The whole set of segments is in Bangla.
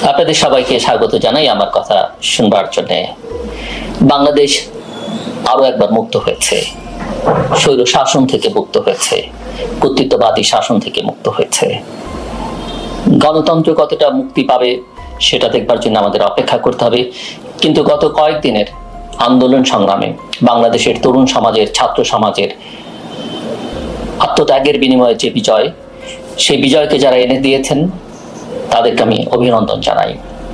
আপনাদের সবাইকে স্বাগত জানাই আমার কথা শুনবার জন্য। বাংলাদেশ আরো একবার মুক্ত হয়েছে, স্বৈর শাসন থেকে মুক্ত হয়েছে, কর্তৃত্ববাদী শাসন থেকে মুক্ত হয়েছে। গণতন্ত্র কতটা মুক্তি পাবে সেটা দেখবার জন্য আমাদের অপেক্ষা করতে হবে। কিন্তু গত কয়েকদিনের আন্দোলন সংগ্রামে বাংলাদেশের তরুণ সমাজের, ছাত্র সমাজের আত্মত্যাগের বিনিময়ে যে বিজয়, সেই বিজয়কে যারা এনে দিয়েছেন তাদেরকে আমি অভিনন্দন জানাই।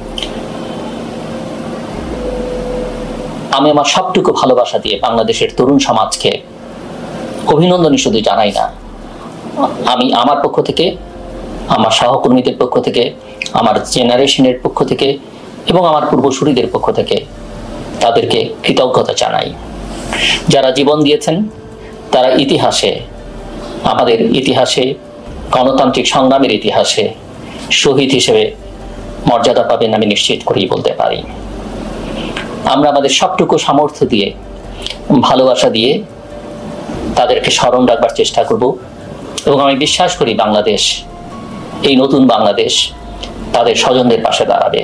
আমি আমার সবটুকু ভালোবাসা দিয়ে বাংলাদেশের তরুণ সমাজকে অভিনন্দনই শুধু জানাই না, আমি আমার পক্ষ থেকে, আমার সহকর্মীদের পক্ষ থেকে, আমার জেনারেশনের পক্ষ থেকে এবং আমার পূর্বসূরীদের পক্ষ থেকে তাদেরকে কৃতজ্ঞতা জানাই। যারা জীবন দিয়েছেন তারা ইতিহাসে, আমাদের ইতিহাসে, গণতান্ত্রিক সংগ্রামের ইতিহাসে শহীদ হিসেবে মর্যাদা পাবেন আমি নিশ্চিত করেই বলতে পারি। আমরা আমাদের সবটুকু সামর্থ্য দিয়ে, ভালোবাসা দিয়ে তাদেরকে স্মরণ রাখবার চেষ্টা করব এবং আমি বিশ্বাস করি বাংলাদেশ, এই নতুন বাংলাদেশ তাদের স্বজনদের পাশে দাঁড়াবে।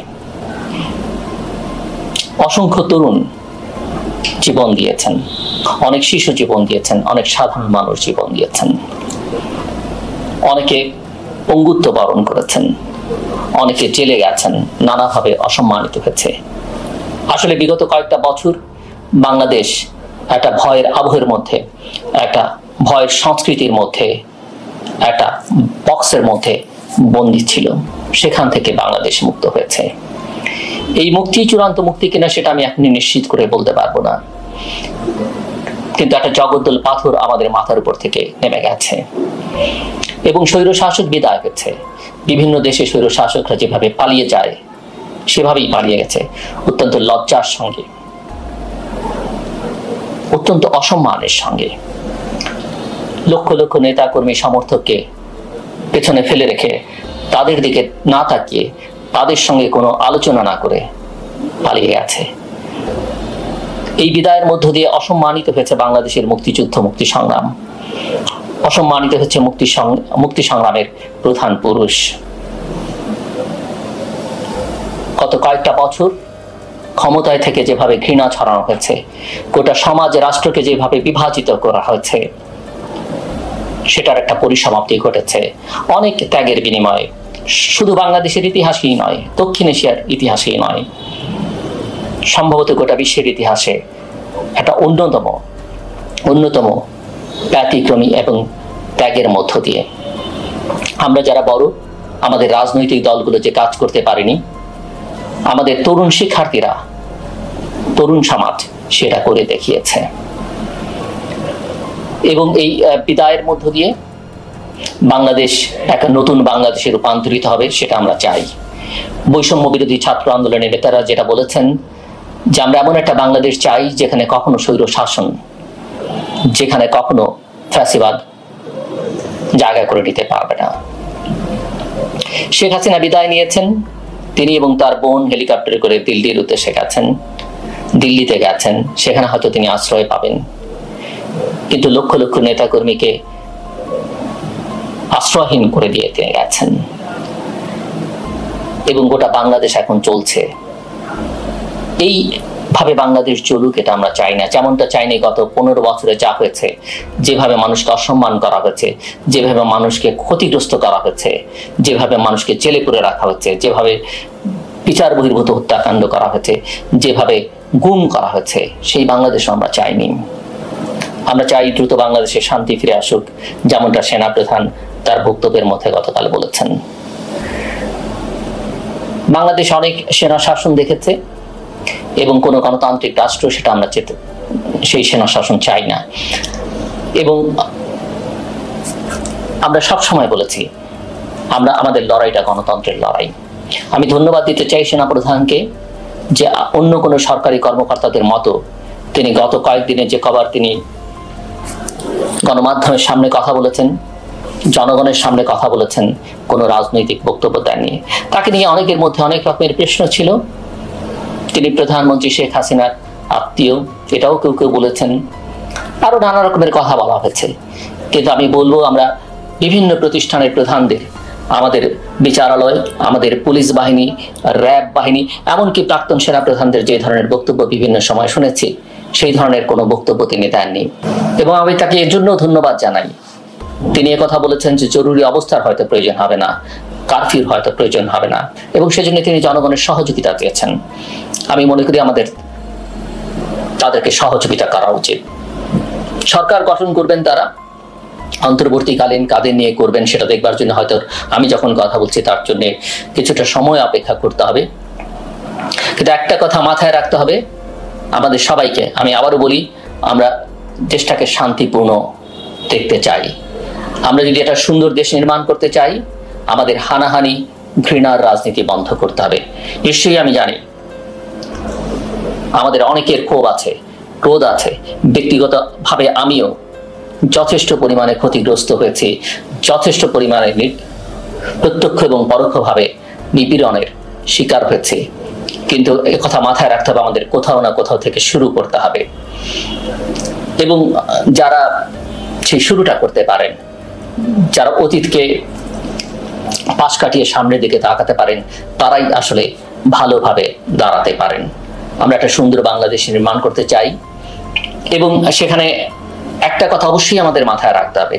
অসংখ্য তরুণ জীবন দিয়েছেন, অনেক শিশু জীবন দিয়েছেন, অনেক সাধারণ মানুষ জীবন দিয়েছেন, অনেকে পঙ্গুত্ব বরণ করেছেন, অনেকে জেলে গেছেন, নানাভাবে অসম্মানিত হয়েছে। আসলে বিগত কয়েকটা বছর বাংলাদেশ একটা ভয়ের আবহের মধ্যে, একটা ভয়ের সংস্কৃতির মধ্যে, একটা বক্সের মধ্যে বন্দী ছিল। সেখান থেকে বাংলাদেশ মুক্ত হয়েছে। এই মুক্তি চূড়ান্ত মুক্তি কিনা সেটা আমি এখনই নিশ্চিত করে বলতে পারবো না, কিন্তু একটা জগদ্দল পাথর আমাদের মাথার উপর থেকে নেমে গেছে এবং স্বৈর শাসক বিদায় হয়েছে। বিভিন্ন দেশে স্বৈর শাসকরা যেভাবে পালিয়ে যায় সেভাবেই পালিয়ে গেছে, অত্যন্ত লজ্জার সঙ্গে, অত্যন্ত অসম্মানের সঙ্গে। লক্ষ লক্ষ নেতা কর্মী সমর্থককে পেছনে ফেলে রেখে, তাদের দিকে না তাকিয়ে, তাদের সঙ্গে কোনো আলোচনা না করে পালিয়ে গেছে। এই বিদায়ের মধ্য দিয়ে অসম্মানিত হয়েছে বাংলাদেশের মুক্তিযুদ্ধ, মুক্তি সংগ্রাম, অসম্মানিত হচ্ছে মুক্তি সংগ্রামের প্রধান পুরুষ। গত কয়েকটা বছর ক্ষমতায় থেকে যেভাবে ঘৃণা ছড়ানো হয়েছে, গোটা সমাজ রাষ্ট্রকে যেভাবে বিভাজিত করা হয়েছে, সেটার একটা পরিসমাপ্তি ঘটেছে অনেক ত্যাগের বিনিময়ে। শুধু বাংলাদেশের ইতিহাসেই নয়, দক্ষিণ এশিয়ার ইতিহাসেই নয়, সম্ভবত গোটা বিশ্বের ইতিহাসে একটা অন্যতম ব্যতিক্রমী এবং ত্যাগের মধ্য দিয়ে আমরা যারা বড়, আমাদের রাজনৈতিক দলগুলো যে কাজ করতে পারেনি, আমাদের তরুণ শিক্ষার্থীরা, তরুণ সমাজ সেটা করে দেখিয়েছে। এবং এই বিদায়ের মধ্য দিয়ে বাংলাদেশ একটা নতুন বাংলাদেশে রূপান্তরিত হবে, সেটা আমরা চাই। বৈষম্য বিরোধী ছাত্র আন্দোলনের নেতারা যেটা বলেছেন যে আমরা এমন একটা বাংলাদেশ চাই যেখানে কখনো স্বৈর শাসন, যেখানে কখনো ফ্যাসিবাদ জায়গা করে নিতে পারবে না। শেখ হাসিনা বিদায় নিয়েছেন, তিনি এবং তার বোন হেলিকপ্টারে করে দিল্লির উদ্দেশ্যে গেছেন, দিল্লিতে গেছেন, সেখানে হয়তো তিনি আশ্রয় পাবেন। কিন্তু লক্ষ লক্ষ নেতা কর্মীকে আশ্রয়হীন করে দিয়ে তিনি গেছেন এবং গোটা বাংলাদেশ এখন চলছে। এইভাবে বাংলাদেশ চলুক এটা আমরা চাই না। যেমনটা চাইনি গত 15 বছরে যা হয়েছে, যেভাবে মানুষকে অসম্মান করা হয়েছে, যেভাবে মানুষকে ক্ষতিগ্রস্ত করা হয়েছে, যেভাবে মানুষকে জেলে পুরে রাখা হয়েছে, যেভাবে বিচার বহির্ভূত হত্যাকাণ্ড করা হয়েছে, যেভাবে গুম করা হয়েছে, সেই বাংলাদেশ আমরা চাইনি। আমরা চাই দ্রুত বাংলাদেশে শান্তি ফিরে আসুক, যেমনটা সেনাপ্রধান তার বক্তব্যের মধ্যে গতকাল বলেছেন। বাংলাদেশ অনেক সেনা শাসন দেখেছে এবং কোন গণতান্ত্রিক রাষ্ট্র সেটা আমরা সেই সেনা শাসন চাই না। এবং আমরা সব সময় বলেছি আমাদের লড়াইটা গণতন্ত্রের লড়াই। আমি ধন্যবাদ দিতে চাই সেনাপ্রধানকে যে অন্য কোনো সরকারি কর্মকর্তাদের মতো তিনি গত কয়েকদিনে যে কবার তিনি গণমাধ্যমের সামনে কথা বলেছেন, জনগণের সামনে কথা বলেছেন, কোনো রাজনৈতিক বক্তব্য দেননি। তাকে নিয়ে অনেকের মধ্যে অনেক রকমের প্রশ্ন ছিল। তিনি প্রধানমন্ত্রী শেখ হাসিনার আত্মীয়, এটাও কেউ কেউ বলেছেন, আরো নানা রকমের কথা বলা হয়েছে। কিন্তু আমি বলবো আমরা বিভিন্ন প্রতিষ্ঠানের প্রধানদের আমাদের বিচারালয়, আমাদের পুলিশ বাহিনী, র্যাব বাহিনী, এমনকি প্রাক্তন সেনাপ্রধানদের যে ধরনের বক্তব্য বিভিন্ন সময় শুনেছি, সেই ধরনের কোনো বক্তব্য তিনি দেননি। এবং আমি তাকে এর জন্য ধন্যবাদ জানাই। তিনি কথা বলেছেন যে জরুরি অবস্থার হয়তো প্রয়োজন হবে না, কারফিউর হয়তো প্রয়োজন হবে না, এবং সেজন্য তিনি জনগণের সহযোগিতা চেয়েছেন। আমি মনে করি আমাদের তাদেরকে সহযোগিতা করা উচিত। সরকার গঠন করবেন তারা, অন্তর্বর্তীকালীন কাদের নিয়ে করবেন সেটা দেখবার জন্য হয়তো আমি যখন কথা বলছি তার জন্য কিছুটা সময় অপেক্ষা করতে হবে। কিন্তু একটা কথা মাথায় রাখতে হবে আমাদের সবাইকে, আমি আবারও বলি, আমরা দেশটাকে শান্তিপূর্ণ দেখতে চাই। আমরা যদি একটা সুন্দর দেশ নির্মাণ করতে চাই, আমাদের হানাহানি, ঘৃণার রাজনীতি বন্ধ করতে হবে। নিশ্চয়ই আমি জানি আমাদের অনেকের ক্ষোভ আছে, ক্রোধ আছে। ব্যক্তিগতভাবে আমিও যথেষ্ট পরিমাণে ক্ষতিগ্রস্ত হয়েছি, যথেষ্ট পরিমাণে প্রত্যক্ষ এবং পরোক্ষভাবে নিপীড়নের শিকার হয়েছে। কিন্তু কথা মাথায় রাখতে হবে, আমাদের কোথাও না কোথাও থেকে শুরু করতে হবে। এবং যারা সেই শুরুটা করতে পারেন, যারা অতীতকে পাশ কাটিয়ে সামনের দিকে তাকাতে পারেন, তারাই আসলে ভালোভাবে দাঁড়াতে পারেন। আমরা একটা সুন্দর বাংলাদেশ নির্মাণ করতে চাই, এবং সেখানে একটা কথা অবশ্যই আমাদের মাথায় রাখতে হবে,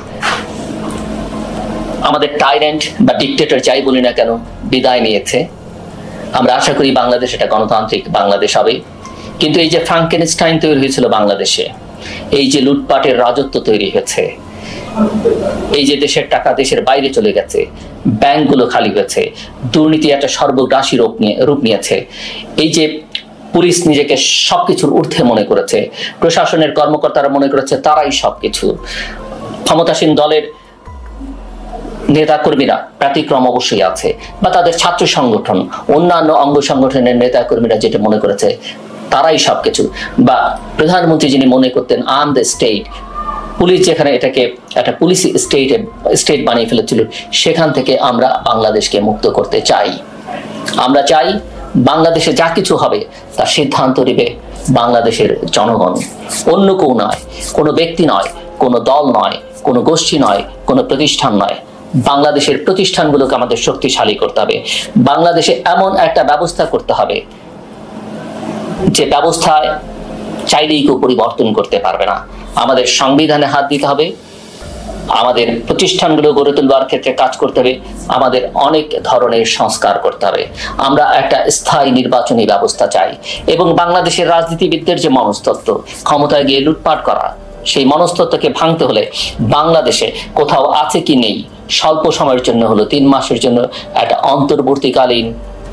আমাদের টাইরেন্ট বা ডিক্টেটর যাই বলি না কেন বিদায় নিয়েছে। আমরা আশা করি বাংলাদেশ এটা গণতান্ত্রিক বাংলাদেশ হবে। কিন্তু এই যে ফ্রাঙ্কেনস্টাইন তৈরি হয়েছিল বাংলাদেশে, এই যে লুটপাটের রাজত্ব তৈরি হয়েছে, এই যে দেশের টাকা দেশের বাইরে চলে গেছে, ব্যাংকগুলো খালি হয়েছে, দুর্নীতি একটা সর্বগ্রাসী রূপ নিয়েছে, এই যে পুলিশ নিজেকে সবকিছুর ঊর্ধ্বে মনে করেছে, প্রশাসনের কর্মকর্তারা মনে করেছে তারাই সবকিছু, ক্ষমতাসীন দলের নেতা কর্মীরা, ব্যতিক্রম অবশ্যই আছে, বা তাদের ছাত্র সংগঠন, অন্যান্য অঙ্গ সংগঠনের নেতা কর্মীরা যেটা মনে করেছে তারাই সবকিছু, বা প্রধানমন্ত্রী যিনি মনে করতেন I am the state, police যেখানে এটাকে একটা পুলিশ স্টেট বানিয়ে ফেলেছিল, সেখান থেকে আমরা বাংলাদেশকে মুক্ত করতে চাই। আমরা চাই বাংলাদেশে যা কিছু হবে তার সিদ্ধান্ত নেবে বাংলাদেশের জনগণ, অন্য কেউ নয়, কোনো ব্যক্তি নয়, কোনো দল নয়, কোনো গোষ্ঠী নয়, কোনো প্রতিষ্ঠান নয়। বাংলাদেশের প্রতিষ্ঠানগুলোকে আমাদের শক্তিশালী করতে হবে। বাংলাদেশে এমন একটা ব্যবস্থা করতে হবে যে ব্যবস্থায় চাইলেই কেউ পরিবর্তন করতে পারবে না। আমাদের সংবিধানে হাত দিতে হবে, আমাদের প্রতিষ্ঠানগুলো গড়ে তোলবার ক্ষেত্রে কাজ করতে হবে, আমাদের অনেক ধরনের সংস্কার করতে হবে। আমরা একটা স্থায়ী নির্বাচনী ব্যবস্থা চাই, এবং বাংলাদেশের রাজনীতিবিদদের যে মনস্তত্ত্ব, ক্ষমতায় গিয়ে লুটপাট করা, সেই মনস্তত্ত্বকে ভাঙতে হলে বাংলাদেশে কোথাও আছে কি নেই, স্বল্প সময়ের জন্য হলো 3 মাসের জন্য একটা অন্তর্বর্তীকালীন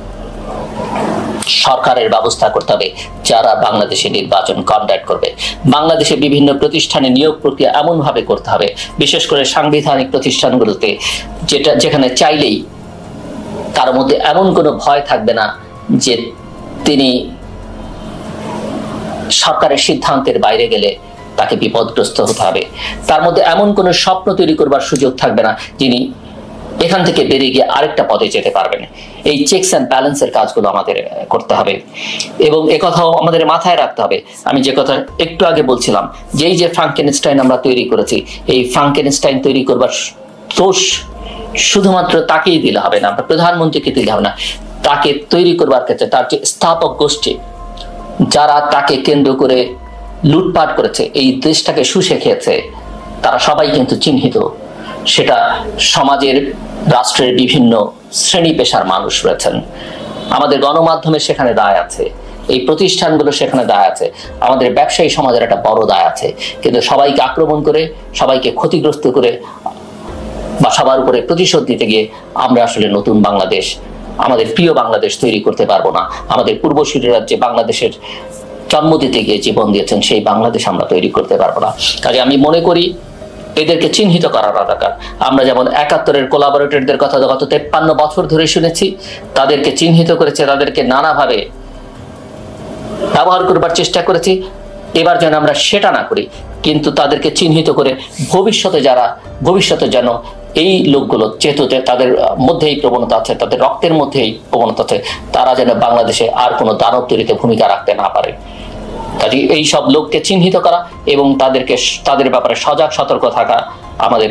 সরকারের ব্যবস্থা করতে হবে, যারা বাংলাদেশে নির্বাচন কন্ডাক্ট করবে। বাংলাদেশে বিভিন্ন প্রতিষ্ঠানে নিয়োগ প্রক্রিয়া এমন ভাবে করতে হবে, বিশেষ করে সাংবিধানিক প্রতিষ্ঠানগুলোতে, যেখানে চাইলেই তার মধ্যে এমন কোনো ভয় থাকবে না যে তিনি সরকারের সিদ্ধান্তের বাইরে গেলে তাকে বিপদগ্রস্ত হতে হবে। তার মধ্যে এমন কোনো স্বপ্ন তৈরি করবার সুযোগ থাকবে না যিনি এখান থেকে বেরিয়ে গিয়ে আরেকটা পদে যেতে পারবেন। এই চেকস অ্যান্ড ব্যালেন্সের কাজগুলো আমাদের করতে হবে, এবং একথাও আমাদের মাথায় রাখতে হবে। আমি যে কথা একটু আগে বলছিলাম, যে এই যে ফ্রাঙ্কেনস্টাইন আমরা তৈরি করেছি, এই ফ্রাঙ্কেনস্টাইন তৈরি করবার দোষ শুধুমাত্র তাকেই দিলে হবে না, প্রধানমন্ত্রীকে দিলে হবে না। তাকে তৈরি করবার ক্ষেত্রে তার যে স্থাপক গোষ্ঠী, যারা তাকে কেন্দ্র করে লুটপাট করেছে, এই দেশটাকে শুষে খেয়েছে, তারা সবাই কিন্তু চিহ্নিত। সেটা সমাজের, রাষ্ট্রের বিভিন্ন শ্রেণী পেশার মানুষ রয়েছেন। আমাদের গণমাধ্যমে সেখানে দায় আছে, এই প্রতিষ্ঠানগুলো সেখানে দায় আছে, আমাদের ব্যবসায়ী সমাজের একটা বড় দায় আছে। কিন্তু সবাইকে আক্রমণ করে, সবাইকে ক্ষতিগ্রস্ত করে বা সবার উপরে প্রতিশোধ দিতে গিয়ে আমরা আসলে নতুন বাংলাদেশ, আমাদের প্রিয় বাংলাদেশ তৈরি করতে পারবো না। আমাদের পূর্বসূরীরা যে বাংলাদেশের জন্ম দিতে গিয়ে জীবন দিয়েছেন, সেই বাংলাদেশ আমরা তৈরি করতে পারবো না। কাজে আমি মনে করি এদেরকে চিহ্নিত করার দরকার। আমরা যেমন 71-এর কোলাবোরেটরদের কথা গত 53 বছর ধরে শুনেছি, তাদেরকে চিহ্নিত করেছে, তাদেরকে নানাভাবে ব্যবহার করবার চেষ্টা করেছি। এবার যেন আমরা সেটা না করি, কিন্তু তাদেরকে চিহ্নিত করে ভবিষ্যতে যেন এই লোকগুলো, যেহেতু তাদের মধ্যে এই প্রবণতা আছে, তাদের রক্তের মধ্যে এই প্রবণতা আছে, তারা যেন বাংলাদেশে আর কোনো দানব তৈরিতে ভূমিকা রাখতে না পারে। কাজে এই সব লোককে চিহ্নিত করা এবং তাদের ব্যাপারে সজাগ সতর্ক থাকা আমাদের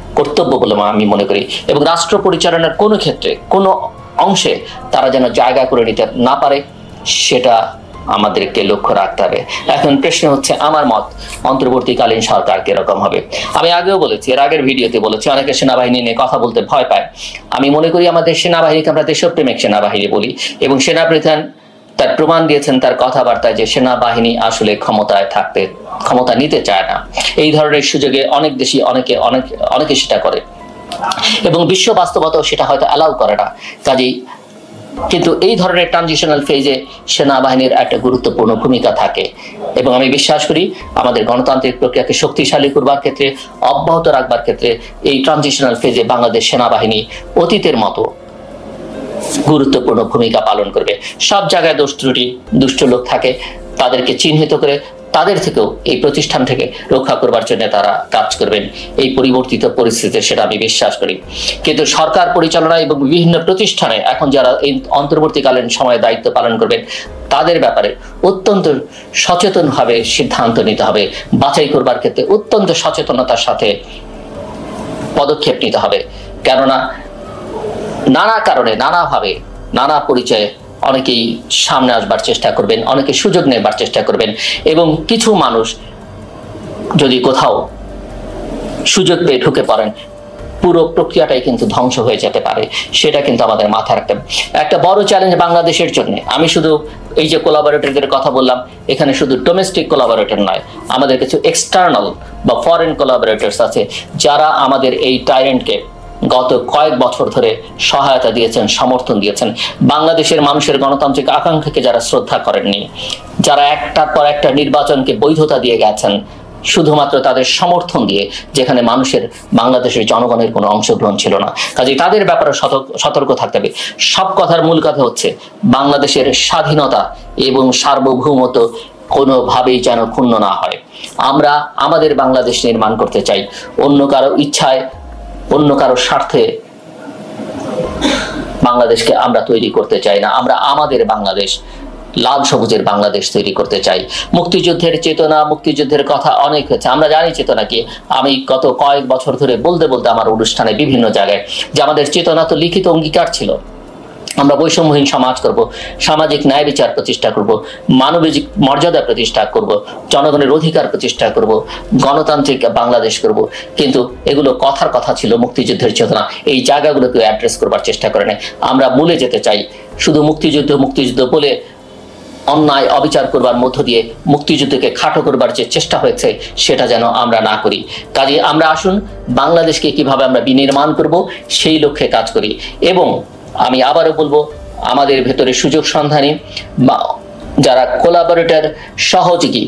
কর্তব্য বলে আমি মনে করি, এবং রাষ্ট্র পরিচালনার কোনো ক্ষেত্রে কোনো অংশে তারা যেন জায়গা করে নিতে না পারে সেটা আমাদেরকে লক্ষ্য রাখতে হবে। এখন প্রশ্ন হচ্ছে আমার মত অন্তর্বর্তীকালীন সরকার কিরকম হবে। আমি আগেও বলেছি, এর আগের ভিডিওতে বলেছি, অনেকে সেনাবাহিনী নিয়ে কথা বলতে ভয় পায়। আমি মনে করি আমাদের সেনাবাহিনীকে আমরা দেশপ্রেমিক সেনাবাহিনী বলি, এবং সেনাপ্রধান তার প্রমাণ দিয়েছেন তার কথাবার্তায় যে সেনাবাহিনী আসলে ক্ষমতা নিতে চায় না। এই ধরনের সুযোগে অনেক দেশই অনেকে সেটা করে, এবং বিশ্ব বাস্তবতাও সেটা হয়তো অ্যালাউ করে না। কাজেই কিন্তু এই ধরনের ট্রানজিশনাল ফেজে সেনাবাহিনীর একটা গুরুত্বপূর্ণ ভূমিকা থাকে, এবং আমি বিশ্বাস করি আমাদের গণতান্ত্রিক প্রক্রিয়াকে শক্তিশালী করবার ক্ষেত্রে, অব্যাহত রাখবার ক্ষেত্রে এই ট্রানজিশনাল ফেজে বাংলাদেশ সেনাবাহিনী অতীতের মতো গুরুত্বপূর্ণ ভূমিকা পালন করবে। সব জায়গায় দোষ ত্রুটি, দুষ্ট লোক থাকে, তাদেরকে চিহ্নিত করে তাদের থেকেও এই প্রতিষ্ঠান থেকে রক্ষা করবার জন্য তারা কাজ করবেন এই পরিবর্তিত পরিস্থিতিতে, সেটা আমি বিশ্বাস করি। কিন্তু সরকার পরিচালনা এবং বিভিন্ন প্রতিষ্ঠানে এখন যারা এই অন্তর্বর্তীকালীন সময়ে দায়িত্ব পালন করবেন তাদের ব্যাপারে অত্যন্ত সচেতনভাবে সিদ্ধান্ত নিতে হবে। বাছাই করবার ক্ষেত্রে অত্যন্ত সচেতনতার সাথে পদক্ষেপ নিতে হবে, কেননা নানা কারণে, নানাভাবে, নানা পরিচয়ে অনেকেই সামনে আসবার চেষ্টা করবেন, অনেকে সুযোগ নেবার চেষ্টা করবেন, এবং কিছু মানুষ যদি কোথাও সুযোগ পেয়ে ঢুকে পড়েন পুরো প্রক্রিয়াটাই কিন্তু ধ্বংস হয়ে যেতে পারে। সেটা কিন্তু আমাদের মাথায় রাখতে হবে। একটা বড় চ্যালেঞ্জ বাংলাদেশের জন্য, আমি শুধু এই যে কোলাবোরেটরদের কথা বললাম, এখানে শুধু ডোমেস্টিক কোলাবোরেটর নয়, আমাদের কিছু এক্সটার্নাল বা ফরেন কোলাবোরেটরস আছে যারা আমাদের এই টাইরেন্টকে গত কয়েক বছর ধরে সহায়তা দিয়েছেন, সমর্থন দিয়েছেন। বাংলাদেশের মানুষের গণতান্ত্রিক আকাঙ্ক্ষাকে যারা শ্রদ্ধা করেননি, যারা একটার পর একটা নির্বাচনকে বৈধতা দিয়ে গেছেন শুধুমাত্র তাদের সমর্থন দিয়ে, যেখানে বাংলাদেশের জনগণের কোনো অংশগ্রহণ ছিল না। কাজে তাদের ব্যাপারে সতর্ক থাকতে হবে। সব কথার মূল কথা হচ্ছে বাংলাদেশের স্বাধীনতা এবং সার্বভৌমত্ব কোনোভাবেই যেন ক্ষুণ্ণ না হয়। আমরা আমাদের বাংলাদেশ নির্মাণ করতে চাই, অন্য কারো ইচ্ছায়, অন্য কারো স্বার্থে বাংলাদেশকে আমরা তৈরি করতে চাই না। আমরা আমাদের বাংলাদেশ, লাল সবুজের বাংলাদেশ তৈরি করতে চাই। মুক্তিযুদ্ধের চেতনা, মুক্তিযুদ্ধের কথা অনেক হয়েছে, আমরা জানি চেতনা কি। আমি গত কয়েক বছর ধরে বলতে আমার অনুষ্ঠানে বিভিন্ন জায়গায় যে আমাদের চেতনা তো লিখিত অঙ্গীকার ছিল, আমরা বৈষম্যহীন সমাজ করব, সামাজিক ন্যায় বিচার প্রতিষ্ঠা করব, মানবিক মর্যাদা প্রতিষ্ঠা করব, জনগণের অধিকার প্রতিষ্ঠা করব, গণতান্ত্রিক বাংলাদেশ করব। কিন্তু এগুলো কথার কথা ছিল, মুক্তিযুদ্ধের চেতনা এই জায়গাগুলোকে অ্যাড্রেস করবার চেষ্টা করে না। আমরা ভুলে যেতে চাই, শুধু মুক্তিযুদ্ধ বলে অন্যায় অবিচার করবার মধ্য দিয়ে মুক্তিযুদ্ধকে খাটো করবার যে চেষ্টা হয়েছে সেটা যেন আমরা না করি। কাজে আমরা আসুন বাংলাদেশকে কিভাবে আমরা বিনির্মাণ করব সেই লক্ষ্যে কাজ করি। এবং আমি আবারও বলবো, আমাদের ভেতরে সুযোগ সন্ধানী যারা কোলাবোরেটর, সহযোগী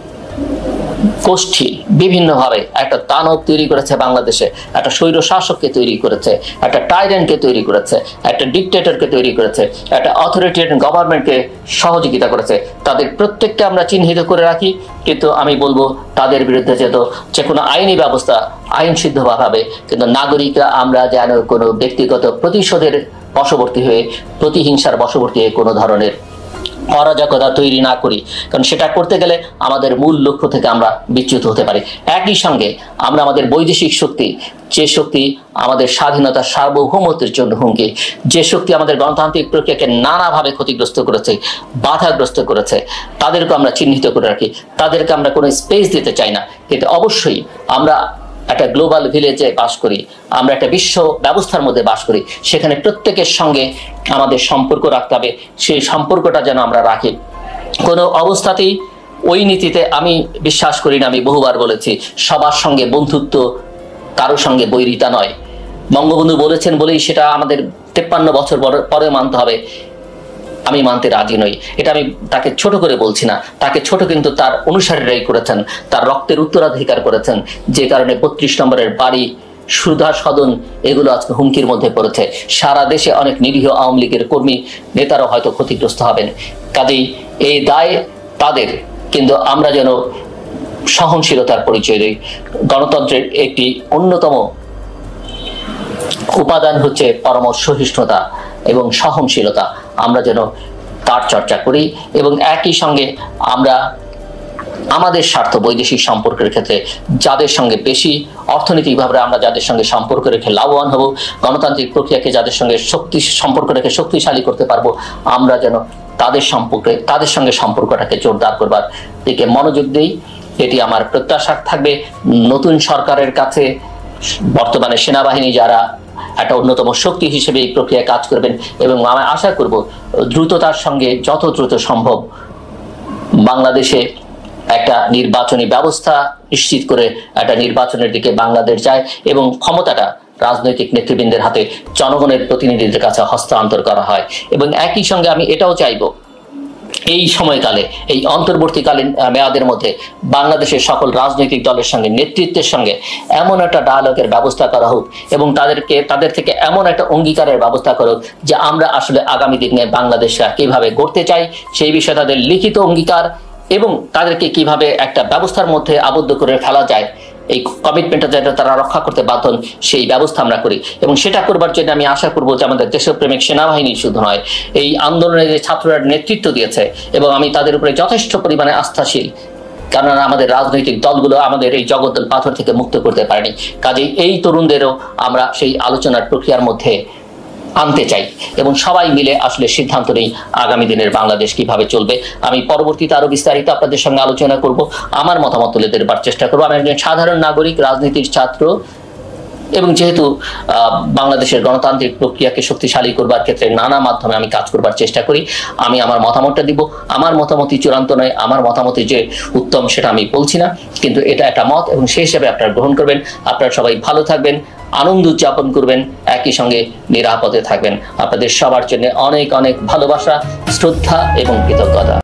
গোষ্ঠী বিভিন্নভাবে একটা দানব তৈরি করেছে বাংলাদেশে, একটা স্বৈর শাসককে তৈরি করেছে, একটা টাইরেন্টকে তৈরি করেছে, একটা ডিকটেটরকে তৈরি করেছে, একটা অথরিটেরিয়ান গভর্নমেন্টকে সহযোগিতা করেছে, তাদের প্রত্যেককে আমরা চিহ্নিত করে রাখি। কিন্তু আমি বলবো তাদের বিরুদ্ধে যে কোনো আইনি ব্যবস্থা আইন সিদ্ধভাবে, কিন্তু নাগরিকরা আমরা যেন কোনো ব্যক্তিগত প্রতিশোধের বশবর্তী হয়ে, প্রতিহিংসার বশবর্তী হয়ে কোনো ধরনের অরাজকতা তৈরি না করি, কারণ সেটা করতে গেলে আমাদের মূল লক্ষ্য থেকে আমরা বিচ্যুত হতে পারি। একই সঙ্গে আমরা আমাদের বৈদেশিক শক্তি, যে শক্তি আমাদের স্বাধীনতা সার্বভৌমত্বের জন্য হুমকি, যে শক্তি আমাদের গণতান্ত্রিক প্রক্রিয়াকে নানাভাবে ক্ষতিগ্রস্ত করেছে, বাধাগ্রস্ত করেছে, তাদেরকে আমরা চিহ্নিত করে রাখি। তাদেরকে আমরা কোনো স্পেস দিতে চাই না। কিন্তু অবশ্যই আমরা একটা গ্লোবাল ভিলেজে বাস করি, আমরা একটা বিশ্ব ব্যবস্থার মধ্যে বাস করি, সেখানে প্রত্যেকের সঙ্গে আমাদের সম্পর্ক রাখতে হবে। সেই সম্পর্কটা যেন আমরা রাখি। কোনো অবস্থাতেই ওই নীতিতে আমি বিশ্বাস করি না। আমি বহুবার বলেছি, সবার সঙ্গে বন্ধুত্ব, কারোর সঙ্গে বৈরিতা নয়। বঙ্গবন্ধু বলেছেন বলেই সেটা আমাদের 53 বছর পরে মানতে হবে, আমি মানতে রাজি নই। এটা আমি তাকে ছোট করে বলছি না, তাকে ছোট কিন্তু তার অনুসারীরাই করেছেন, তার রক্তের উত্তরাধিকার করেছেন, যে কারণে 32 নম্বরের বাড়ি, সুধা সদন এগুলো আজকে হুমকির মধ্যে পড়েছে। সারা দেশে অনেক নিরীহ আওয়ামী লীগের কর্মী নেতারা হয়তো ক্ষতিগ্রস্ত হবেন। কাজেই এই দায় তাদের, কিন্তু আমরা যেন সহনশীলতার পরিচয় দিই। গণতন্ত্রের একটি অন্যতম উপাদান হচ্ছে পরম সহিষ্ণুতা এবং সহনশীলতা, আমরা যেন তার চর্চা করি। এবং একই সঙ্গে আমরা আমাদের স্বার্থ বৈদেশিক সম্পর্কের ক্ষেত্রে যাদের সঙ্গে বেশি অর্থনৈতিকভাবে আমরা যাদের সঙ্গে সম্পর্ক রেখে লাভবান হব, গণতান্ত্রিক প্রক্রিয়াকে যাদের সঙ্গে সম্পর্ক রেখে শক্তিশালী করতে পারবো, আমরা যেন তাদের সঙ্গে সম্পর্কটাকে জোরদার করবার দিকে মনোযোগ দিই। এটি আমার প্রত্যাশা থাকবে। নতুন সরকারের কাছে বর্তমানে সেনাবাহিনী যারা একটা অন্যতম শক্তি হিসেবে এই প্রক্রিয়ায় কাজ করবেন, এবং আমি আশা করব দ্রুততার সঙ্গে যত দ্রুত সম্ভব বাংলাদেশে একটা নির্বাচনী ব্যবস্থা নিশ্চিত করে একটা নির্বাচনের দিকে বাংলাদেশ যায় এবং ক্ষমতাটা রাজনৈতিক নেতৃবৃন্দের হাতে জনগণের প্রতিনিধিদের কাছে হস্তান্তর করা হয়। এবং একই সঙ্গে আমি এটাও চাইব এই সময়কালে, এই অন্তর্বর্তীকালীন মেয়াদের মধ্যে বাংলাদেশের সকল রাজনৈতিক দলের সঙ্গে নেতৃত্বের সঙ্গে এমন একটা ডায়ালগের ব্যবস্থা করা হোক এবং তাদের থেকে এমন একটা অঙ্গীকারের ব্যবস্থা করা হোক যে আমরা আসলে আগামী দিনে বাংলাদেশকে কিভাবে গড়তে চাই সেই বিষয়ে তাদের লিখিত অঙ্গীকার এবং তাদেরকে কিভাবে একটা ব্যবস্থার মধ্যে আবদ্ধ করে ফেলা যায়, এই কমিটমেন্টটা যেটা তারা রক্ষা করতে বাধ্য সেই ব্যবস্থা আমরা করি। এবং সেটা করবার জন্য আমি আশা করবো যে আমাদের দেশপ্রেমিক সেনাবাহিনী শুধু নয়, এই আন্দোলনে যে ছাত্ররা নেতৃত্ব দিয়েছে এবং আমি তাদের উপরে যথেষ্ট পরিমাণে আস্থাশীল, কারণ আমাদের রাজনৈতিক দলগুলো আমাদের এই জগদ্দল পাথর থেকে মুক্ত করতে পারেনি। কাজেই এই তরুণদেরও আমরা সেই আলোচনার প্রক্রিয়ার মধ্যে আনতে চাই এবং সবাই মিলে আসলে সিদ্ধান্ত নেই আগামী দিনের বাংলাদেশ কিভাবে চলবে। আমি পরবর্তীতে আরো বিস্তারিত আপনাদের সঙ্গে আলোচনা করব, আমার মতামত তুলে ধরবার চেষ্টা করবো। আমি একজন সাধারণ নাগরিক, রাজনীতির ছাত্র, এবং যেহেতু বাংলাদেশের গণতান্ত্রিক প্রক্রিয়াকে শক্তিশালী করবার ক্ষেত্রে নানা মাধ্যমে আমি কাজ করবার চেষ্টা করি। আমি আমার মতামতটা দিব। আমার মতামতই চূড়ান্ত নয়, আমার মতামতই যে উত্তম সেটা আমি বলছি না, কিন্তু এটা একটা মত এবং সেই হিসাবে আপনারা গ্রহণ করবেন। আপনারা সবাই ভালো থাকবেন, আনন্দ উদযাপন করবেন, একই সঙ্গে নিরাপদে থাকবেন। আপনাদের সবার জন্য অনেক অনেক ভালোবাসা, শ্রদ্ধা এবং কৃতজ্ঞতা।